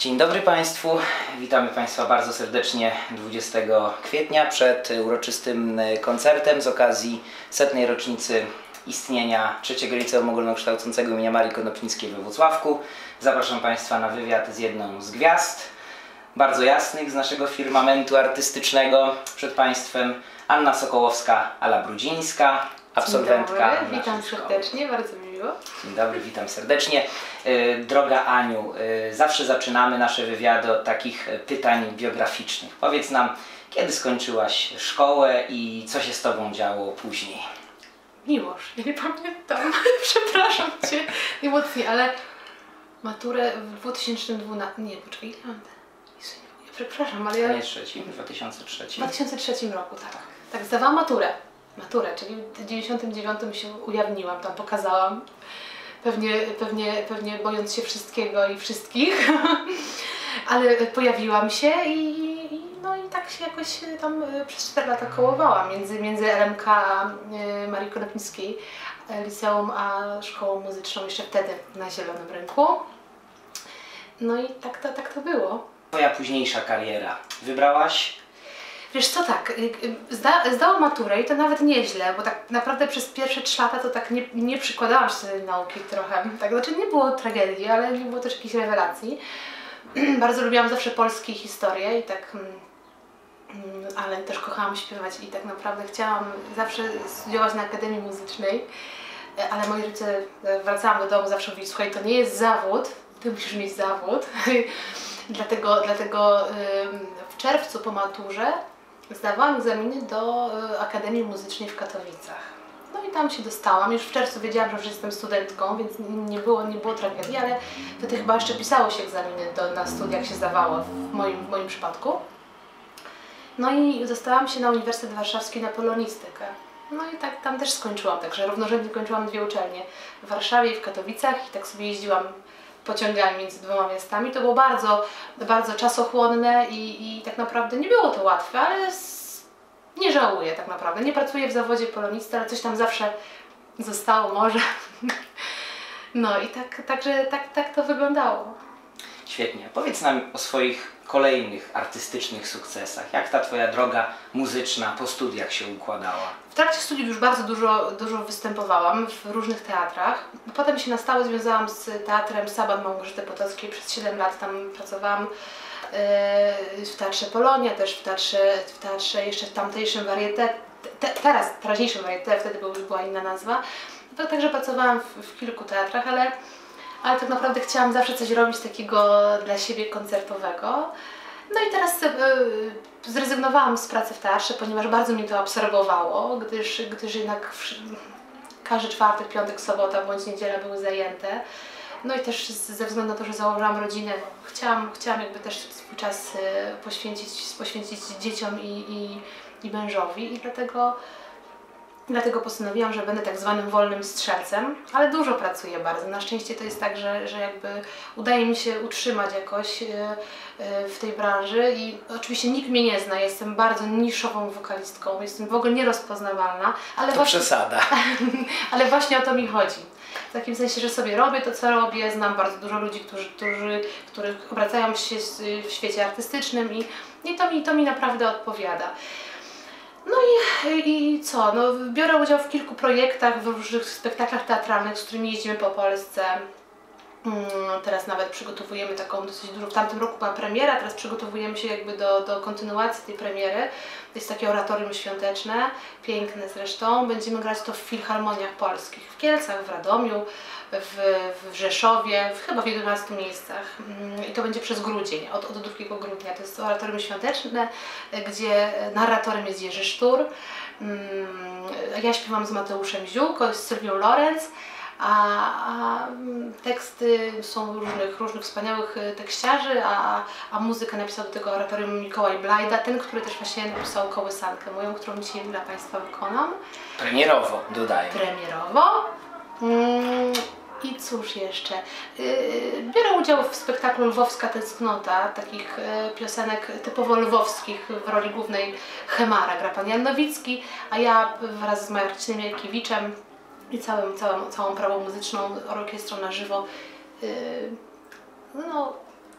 Dzień dobry Państwu, witamy Państwa bardzo serdecznie 20 kwietnia przed uroczystym koncertem z okazji 100. rocznicy istnienia III Liceum Ogólnokształcącego im. Marii Konopnickiej we Włocławku. Zapraszam Państwa na wywiad z jedną z gwiazd, bardzo jasnych z naszego firmamentu artystycznego. Przed Państwem Anna Sokołowska ala Brudzińska, absolwentka. Dzień dobry, witam serdecznie, bardzo mi miło. Dzień dobry, witam serdecznie. Droga Aniu, zawsze zaczynamy nasze wywiady od takich pytań biograficznych. Powiedz nam, kiedy skończyłaś szkołę i co się z Tobą działo później? Miłosz, ja nie pamiętam, przepraszam Cię najmocniej, ale maturę w 2012, nie, poczekaj, ile mam? Ja przepraszam, ale ja... Nie, w 2003. W 2003 roku, tak. Tak, zdawałam maturę, czyli w 99 się ujawniłam, tam pokazałam. Pewnie bojąc się wszystkiego i wszystkich, ale pojawiłam się no i tak się jakoś tam przez 4 lata kołowałam między LMK Marii Konopnickiej liceum a szkołą muzyczną jeszcze wtedy na Zielonym Rynku. No i tak to było. Twoja późniejsza kariera. Wybrałaś? Wiesz co, tak, zdałam maturę i to nawet nieźle, bo tak naprawdę przez pierwsze 3 lata to tak nie przykładałam się do tej nauki trochę. Tak, znaczy nie było tragedii, ale nie było też jakichś rewelacji. Bardzo lubiłam zawsze polskie historie i tak, ale też kochałam śpiewać i tak naprawdę chciałam zawsze studiować na Akademii Muzycznej, ale moi rodzice, wracałam do domu, zawsze mówili, słuchaj, to nie jest zawód, ty musisz mieć zawód. Dlatego w czerwcu po maturze zdawałam egzaminy do Akademii Muzycznej w Katowicach. No i tam się dostałam. Już w czerwcu wiedziałam, że już jestem studentką, więc nie było tragedii, ale wtedy chyba jeszcze pisało się egzaminy na studiach, się zdawało w moim przypadku. No i dostałam się na Uniwersytet Warszawski na polonistykę. No i tak tam też skończyłam, także równorzędnie kończyłam 2 uczelnie w Warszawie i w Katowicach i tak sobie jeździłam pociągami między 2 miastami. To było bardzo czasochłonne i tak naprawdę nie było to łatwe, ale nie żałuję tak naprawdę. Nie pracuję w zawodzie polonisty, ale coś tam zawsze zostało może. No i tak to wyglądało. Świetnie. Powiedz nam o swoich kolejnych artystycznych sukcesach. Jak ta Twoja droga muzyczna po studiach się układała? W trakcie studiów już bardzo dużo występowałam w różnych teatrach. Potem się na stałe związałam z teatrem Saban Małgorzaty Potockiej. Przez 7 lat tam pracowałam w Teatrze Polonia, też w teatrze jeszcze w tamtejszym Varieté, teraźniejszym Varieté, wtedy była inna nazwa. Także pracowałam w kilku teatrach, ale tak naprawdę chciałam zawsze coś robić takiego dla siebie koncertowego. No i teraz zrezygnowałam z pracy w teatrze, ponieważ bardzo mnie to absorbowało, gdyż jednak każdy czwartek, piątek, sobota bądź niedziela były zajęte. No i też ze względu na to, że założyłam rodzinę, chciałam jakby też swój czas poświęcić dzieciom i mężowi i dlatego postanowiłam, że będę tak zwanym wolnym strzelcem, ale dużo pracuję bardzo. Na szczęście to jest tak, że jakby udaje mi się utrzymać jakoś w tej branży i oczywiście nikt mnie nie zna, jestem bardzo niszową wokalistką, jestem w ogóle nierozpoznawalna, ale to właśnie, przesada. Ale właśnie o to mi chodzi. W takim sensie, że sobie robię to, co robię, znam bardzo dużo ludzi, którzy obracają się w świecie artystycznym i to mi naprawdę odpowiada. No i co? No, biorę udział w kilku projektach, w różnych spektaklach teatralnych, z którymi jeździmy po Polsce. Teraz nawet przygotowujemy taką dosyć dużą, w tamtym roku była premiera, teraz przygotowujemy się jakby do kontynuacji tej premiery. To jest takie oratorium świąteczne, piękne zresztą. Będziemy grać to w filharmoniach polskich, w Kielcach, w Radomiu, w Rzeszowie, chyba w 11 miejscach. I to będzie przez grudzień, od 2 grudnia. To jest oratorium świąteczne, gdzie narratorem jest Jerzy Sztur. Ja śpiewam z Mateuszem Ziółko, z Sylwią Lorenz. A teksty są różnych wspaniałych tekściarzy, a muzykę napisał do tego oratorium Mikołaj Blajda, ten, który też właśnie napisał Kołysankę moją, którą dzisiaj dla Państwa wykonam. Premierowo, dodaję. Premierowo. I cóż jeszcze? Biorę udział w spektaklu Lwowska Tęsknota, takich piosenek typowo lwowskich, w roli głównej Chemara gra pan Jan Nowicki, a ja wraz z Marcinem Jarkiewiczem i całą prawą muzyczną orkiestrą na żywo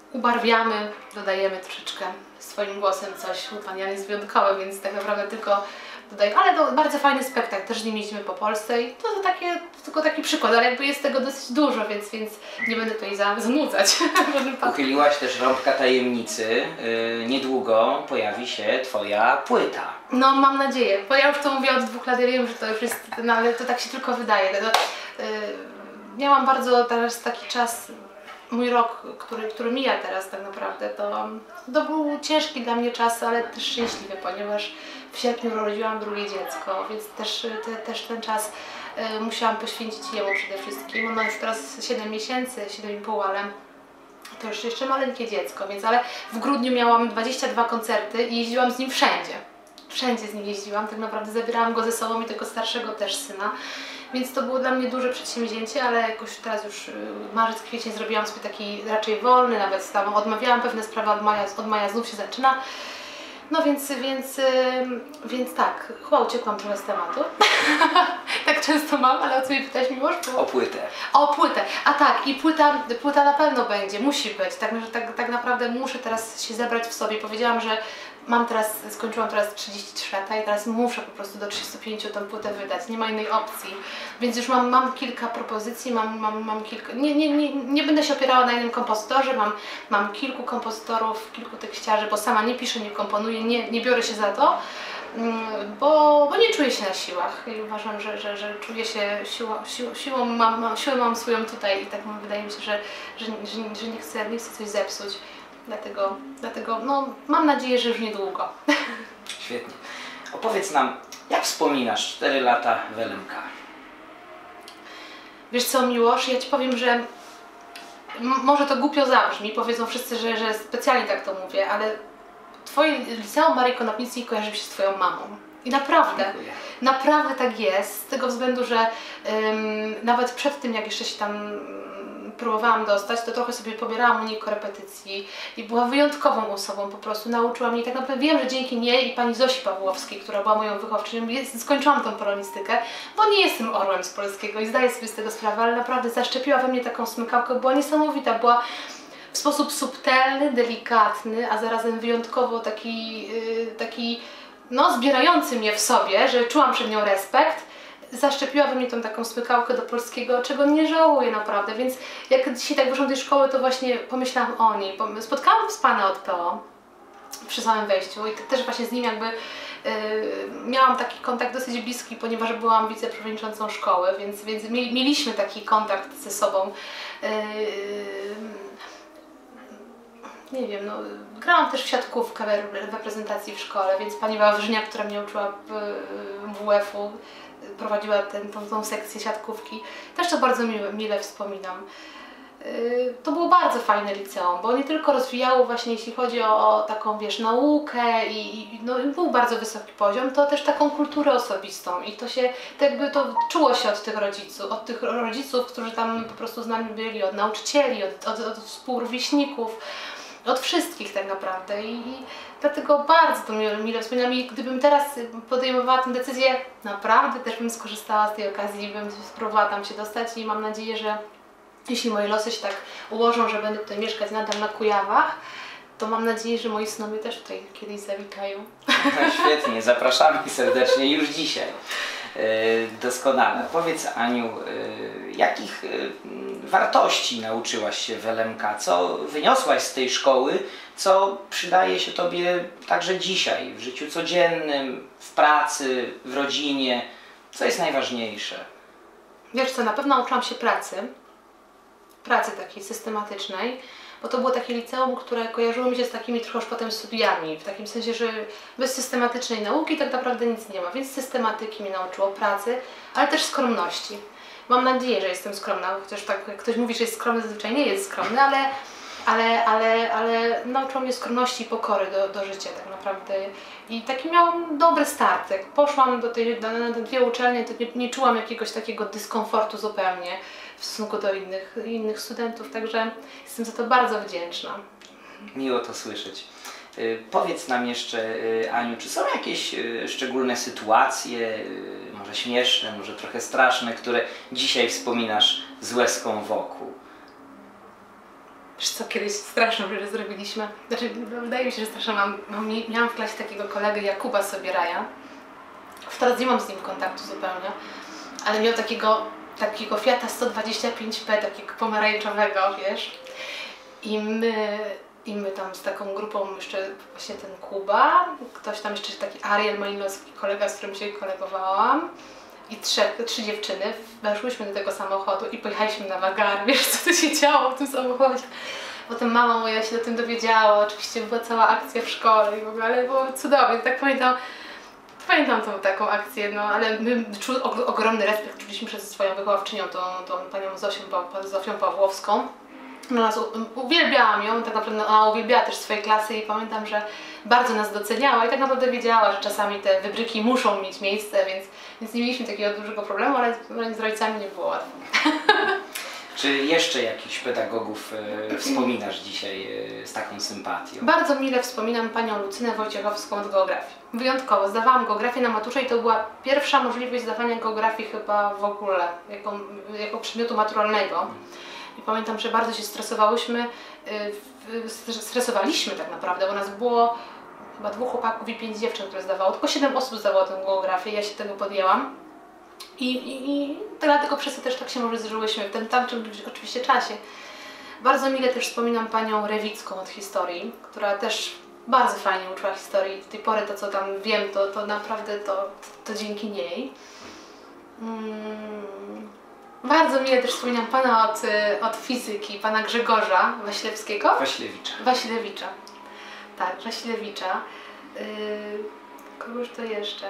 ubarwiamy, dodajemy troszeczkę swoim głosem coś. Pan Jan jest wyjątkowy, więc tak naprawdę tylko dodaję. Ale to bardzo fajny spektakl, też z nim jeździmy po Polsce i to tylko taki przykład, ale jakby jest tego dosyć dużo, więc nie będę tutaj zanudzać. Uchyliłaś też rąbka tajemnicy. Niedługo pojawi się Twoja płyta. No mam nadzieję, bo ja już to mówię od 2 lat, ja wiem, że to już jest, no ale to tak się tylko wydaje. Miałam bardzo teraz taki czas, mój rok, który mija teraz tak naprawdę, to był ciężki dla mnie czas, ale też szczęśliwy, ponieważ w sierpniu urodziłam drugie dziecko, więc też ten czas musiałam poświęcić jemu przede wszystkim. Ona już teraz 7 miesięcy, 7,5, ale to już jeszcze maleńkie dziecko, więc ale w grudniu miałam 22 koncerty i jeździłam z nim wszędzie. Wszędzie z nim jeździłam, tak naprawdę zabierałam go ze sobą i tego starszego też syna. Więc to było dla mnie duże przedsięwzięcie, ale jakoś teraz już marzec, kwiecień zrobiłam sobie taki raczej wolny, nawet tam odmawiałam pewne sprawy, od maja znów się zaczyna. No więc tak, chyba uciekłam trochę z tematu. Tak często mam, ale o co mi pytać, Miłosz? O płytę. O płytę. A tak, i płyta na pewno będzie, musi być. Tak naprawdę muszę teraz się zebrać w sobie. Powiedziałam, że skończyłam teraz 33 lata i teraz muszę po prostu do 35 tę płytę wydać, nie ma innej opcji. Więc już mam kilka propozycji, mam kilka... Nie będę się opierała na jednym kompozytorze, mam kilku kompozytorów, kilku tekściarzy, bo sama nie piszę, nie komponuję, nie biorę się za to, bo nie czuję się na siłach i uważam, że czuję się siłę mam swoją tutaj i tak wydaje mi się, że nie chcę coś zepsuć. Dlatego no, mam nadzieję, że już niedługo. Świetnie. Opowiedz nam, jak wspominasz 4 lata w LMK? Wiesz co, Miłosz, ja Ci powiem, że może to głupio zabrzmi, powiedzą wszyscy, że specjalnie tak to mówię, ale Twoje liceum Marii Konopnickiej kojarzy mi się z Twoją mamą. I naprawdę tak jest, z tego względu, że nawet przed tym, jak jeszcze się tam próbowałam dostać, to trochę sobie pobierałam u niej korepetycji i była wyjątkową osobą, po prostu nauczyła mnie, tak naprawdę wiem, że dzięki niej i pani Zosi Pawłowskiej, która była moją wychowczynią, skończyłam tą polonistykę, bo nie jestem orłem z polskiego i zdaję sobie z tego sprawę, ale naprawdę zaszczepiła we mnie taką smykałkę, była niesamowita, była w sposób subtelny, delikatny, a zarazem wyjątkowo taki no, zbierający mnie w sobie, że czułam przed nią respekt. Zaszczepiła we mnie tą taką smykałkę do polskiego, czego nie żałuję naprawdę, więc jak dzisiaj tak wyszłam do tej szkoły, to właśnie pomyślałam o niej. Spotkałam z pana od PO przy samym wejściu i też właśnie z nim jakby miałam taki kontakt dosyć bliski, ponieważ byłam wiceprzewodniczącą szkoły, więc mieliśmy taki kontakt ze sobą. Nie wiem, no, grałam też w siatkówkę w reprezentacji w szkole, więc pani Wawrzyniak, która mnie uczyła WF-u, prowadziła tą sekcję siatkówki. Też to bardzo mile wspominam. To było bardzo fajne liceum, bo nie tylko rozwijało właśnie, jeśli chodzi o taką, wiesz, naukę no, był bardzo wysoki poziom, to też taką kulturę osobistą i to się, to czuło się od tych rodziców, którzy tam po prostu z nami byli, od nauczycieli, od współrówieśników, od wszystkich tak naprawdę i dlatego bardzo to mile wspominam i gdybym teraz podejmowała tę decyzję, naprawdę też bym skorzystała z tej okazji, bym spróbowała tam się dostać i mam nadzieję, że jeśli moje losy się tak ułożą, że będę tutaj mieszkać nadal na Kujawach, to mam nadzieję, że moi synowie też tutaj kiedyś zawitają. No, świetnie, zapraszamy serdecznie już dzisiaj. Doskonale. Powiedz, Aniu, jakich wartości nauczyłaś się w LMK? Co wyniosłaś z tej szkoły, co przydaje się Tobie także dzisiaj, w życiu codziennym, w pracy, w rodzinie? Co jest najważniejsze? Wiesz co, na pewno nauczyłam się pracy takiej systematycznej, bo to było takie liceum, które kojarzyło mi się z takimi trochę już potem studiami, w takim sensie, że bez systematycznej nauki tak naprawdę nic nie ma, więc systematyki mnie nauczyło pracy, ale też skromności. Mam nadzieję, że jestem skromna, chociaż tak jak ktoś mówi, że jest skromny, zazwyczaj nie jest skromny, ale nauczyło mnie skromności i pokory do życia tak naprawdę. I taki miałam dobry start. Jak poszłam na te 2 uczelnie, to nie czułam jakiegoś takiego dyskomfortu zupełnie w stosunku do innych studentów, także jestem za to bardzo wdzięczna. Miło to słyszeć. Powiedz nam jeszcze, Aniu, czy są jakieś szczególne sytuacje, może śmieszne, może trochę straszne, które dzisiaj wspominasz z łezką wokół? Wiesz co, kiedyś straszną rzecz zrobiliśmy. Znaczy, wydaje mi się, że straszną. Miałam w klasie takiego kolegę Jakuba Sobieraja. Teraz nie mam z nim kontaktu zupełnie, ale miał takiego Fiata 125P, takiego pomarańczowego, wiesz. I my tam z taką grupą, jeszcze właśnie ten Kuba, ktoś tam jeszcze taki Ariel Malinowski, kolega, z którym się kolegowałam, i trzy dziewczyny, weszłyśmy do tego samochodu i pojechaliśmy na wagary. Wiesz, co tu się działo w tym samochodzie? Potem mama moja się o tym dowiedziała, oczywiście była cała akcja w szkole i w ogóle, ale było cudownie, tak pamiętam tą taką akcję, no ale my ogromny respekt czuliśmy przed swoją wychowawczynią, tą panią Zofią Pawłowską. No, nas uwielbiałam ją, tak naprawdę ona uwielbiała też swoje klasy i pamiętam, że bardzo nas doceniała i tak naprawdę wiedziała, że czasami te wybryki muszą mieć miejsce, więc nie mieliśmy takiego dużego problemu, ale z rodzicami nie było łatwo. Czy jeszcze jakichś pedagogów wspominasz dzisiaj z taką sympatią? Bardzo mile wspominam panią Lucynę Wojciechowską od geografii. Wyjątkowo. Zdawałam geografię na maturze i to była pierwsza możliwość zdawania geografii chyba w ogóle, jako przedmiotu maturalnego. I pamiętam, że bardzo się stresowaliśmy tak naprawdę, bo nas było chyba 2 chłopaków i 5 dziewczyn, które zdawało. Tylko 7 osób zdawało tę geografię, ja się tego podjęłam. I dlatego przez to też tak się może zżyłyśmy w tym tamtym oczywiście czasie. Bardzo mile też wspominam panią Rewicką od historii, która też bardzo fajnie uczyła historii. Do tej pory to, co tam wiem, to naprawdę to dzięki niej. Bardzo mile też wspominam pana od fizyki, pana Grzegorza Waślewskiego. Waślewicza. Tak, Waślewicza. Kogoż to jeszcze?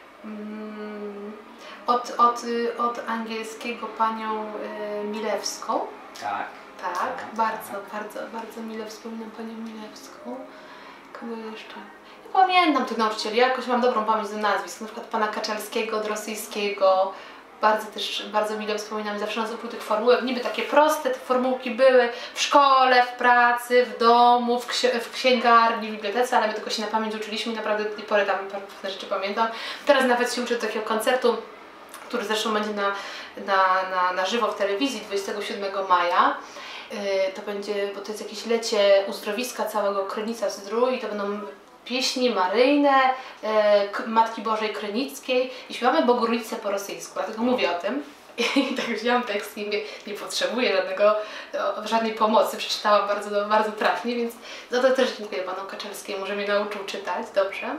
Od angielskiego panią Milewską. Tak. Tak, bardzo mile wspominam panią Milewską. Kogo jeszcze? Nie pamiętam tych nauczycieli, jakoś mam dobrą pamięć do nazwisk, na przykład pana Kaczalskiego od rosyjskiego. Bardzo mile wspominam, zawsze nas uczył tych formułek, niby takie proste te formułki były w szkole, w pracy, w domu, w księgarni, w bibliotece, ale my tylko się na pamięć uczyliśmy i naprawdę do tej pory tam pewne rzeczy pamiętam. Teraz nawet się uczę do takiego koncertu, który zresztą będzie na żywo w telewizji 27 maja. To będzie, bo to jest jakieś lecie uzdrowiska całego Krynica-Zdrój i to będą pieśni maryjne Matki Bożej Krynickiej i śpiewamy Bogurolicę po rosyjsku, dlatego mówię o tym. I tak wzięłam tekst i nie potrzebuję żadnej pomocy, przeczytałam bardzo trafnie, więc za to też dziękuję panu Kaczalskiemu, że mnie nauczył czytać dobrze.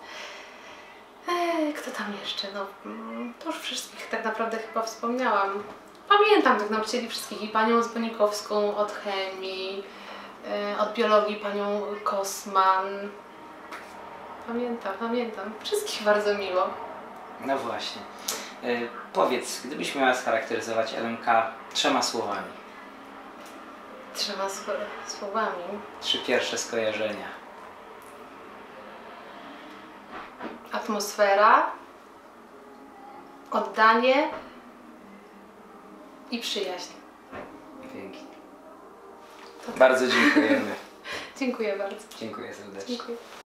Kto tam jeszcze? No, to już wszystkich tak naprawdę chyba wspomniałam. Pamiętam tych nauczycieli wszystkich, i panią Zbonikowską od chemii, od biologii panią Kosman. Pamiętam. Wszystkich bardzo miło. No właśnie. Powiedz, gdybyś miała scharakteryzować LMK 3 słowami. 3 słowami? 3 pierwsze skojarzenia. Atmosfera, oddanie i przyjaźń. Pięknie. Bardzo dziękujemy. Dziękuję bardzo. Dziękuję serdecznie. Dziękuję.